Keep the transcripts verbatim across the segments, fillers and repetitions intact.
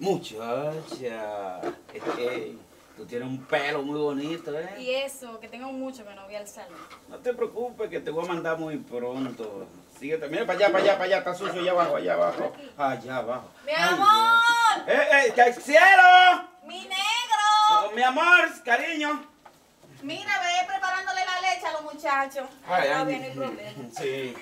Muchacha, hey, tú tienes un pelo muy bonito, ¿eh? Y eso, que tengo mucho que no voy al salón. No te preocupes, que te voy a mandar muy pronto. Síguete, mira para allá, para allá, para allá, está sucio allá abajo, allá abajo. Allá abajo. ¡Mi Ay, amor! Dios. ¡Eh, eh, que- cielo! ¡Mi negro! Oh, mi amor, cariño. Mira, ve preparándole la leche a los muchachos. Ay, No ay, viene el problema. Sí.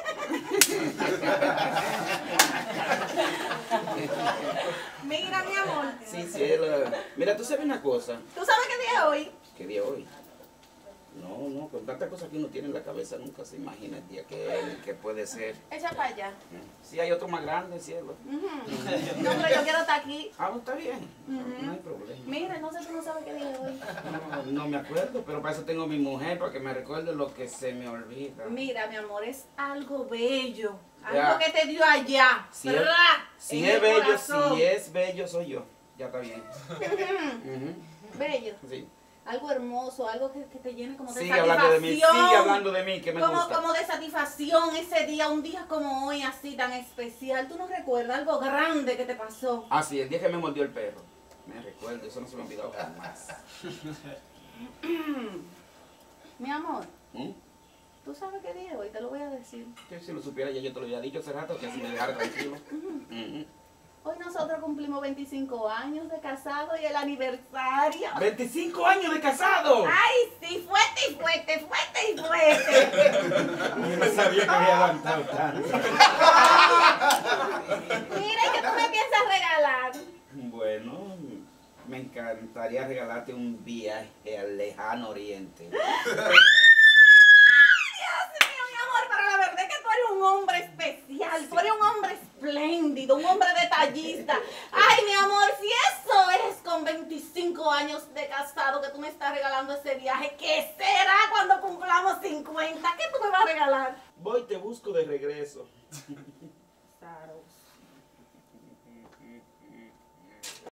Mira, mi amor. Sí, cielo. Mira, tú sabes una cosa. ¿Tú sabes qué día es hoy? ¿Qué día hoy? No, no, con tantas cosas que uno tiene en la cabeza nunca se imagina el día que, que puede ser. Echa para allá. Sí, hay otro más grande, cielo. Ujú. No, pero yo quiero estar aquí. Ah, pues está bien. No, Ujú. no hay problema. Mira, no sé, tú no sabes qué día es hoy. No, no me acuerdo, pero para eso tengo a mi mujer, para que me recuerde lo que se me olvida. Mira, mi amor, es algo bello. Algo Ya. que te dio allá. Si es, ¡Pra! si En es el bello, corazón. si es bello, soy yo. Ya está bien. Ujú. Ujú. Bello. Sí. Algo hermoso, algo que, que te llene como de Sigue satisfacción. hablando de mí, sigue hablando de mí, que me como, gusta. como de satisfacción ese día, un día como hoy, así tan especial. ¿Tú no recuerdas algo grande que te pasó? Ah, sí, el día que me mordió el perro. Me recuerdo, eso no se me ha olvidado jamás. Mi amor, ¿Mm? ¿tú sabes qué día es hoy? Te lo voy a decir. Que si lo supiera ya yo te lo había dicho hace rato, que así me dejara tranquilo. Ujú. Hoy nosotros cumplimos veinticinco años de casado y el aniversario. ¡veinticinco años de casado! ¡Ay, sí! Fuerte y fuerte, fuerte y fuerte. Yo no sabía que había aguantado tanto. Mira, ¿y qué tú me piensas regalar? Bueno, me encantaría regalarte un viaje al lejano oriente. Dios mío, mi amor, pero la verdad es que tú eres un hombre especial, tú eres un hombre espléndido, un hombre detallista. Ay, mi amor, si eso es con veinticinco años de casado que tú me estás regalando ese viaje, ¿qué será cuando cumplamos cincuenta? ¿Qué tú me vas a regalar? Voy, te busco de regreso. Saros.